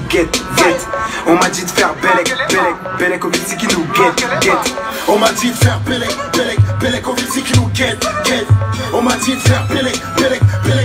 guette, guette. On m'a dit de faire Bellec, Bellec, Bellec au Vinci qui nous guette, guette. On m'a dit de faire Bellec, Bellec, Bellec au Vinci qui nous guette, guette. On m'a dit de faire Bellec, Bellec, Bellec